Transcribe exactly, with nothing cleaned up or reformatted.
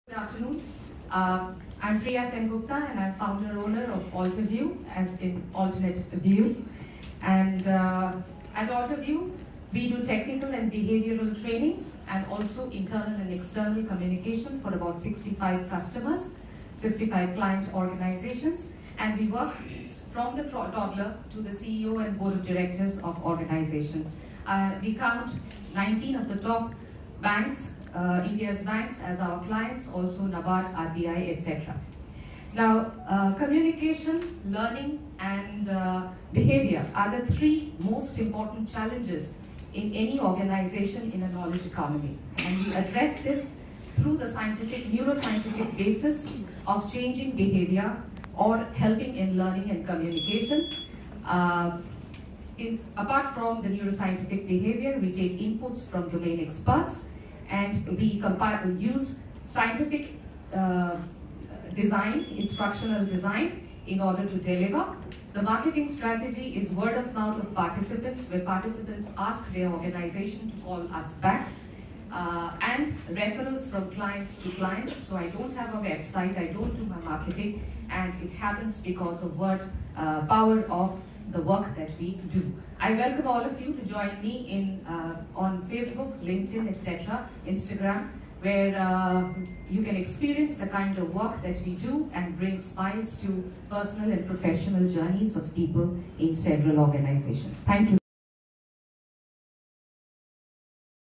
Good afternoon. Uh, I'm Priya Sengupta and I'm founder owner of AlterView, as in alternate view. And uh, at AlterView, we do technical and behavioral trainings and also internal and external communication for about sixty-five customers, sixty-five client organizations. And we work from the toddler to the C E O and board of directors of organizations. Uh, we count nineteen of the top banks, uh, India's banks, as our clients, also NABARD, R B I, et cetera. Now, uh, communication, learning, and uh, behavior are the three most important challenges in any organization in a knowledge economy. And we address this through the scientific, neuroscientific basis of changing behavior or helping in learning and communication. Uh, in, apart from the neuroscientific behavior, we take inputs from domain experts and we compile, use scientific uh, design, instructional design in order to deliver. The marketing strategy is word of mouth of participants, where participants ask their organization to call us back. Uh, and referrals from clients to clients. So I don't have a website, I don't do my marketing, and it happens because of word uh, power of the work that we do. I welcome all of you to join me in uh, on Facebook, LinkedIn, et cetera, Instagram, where uh, you can experience the kind of work that we do and bring smiles to personal and professional journeys of people in several organizations. Thank you.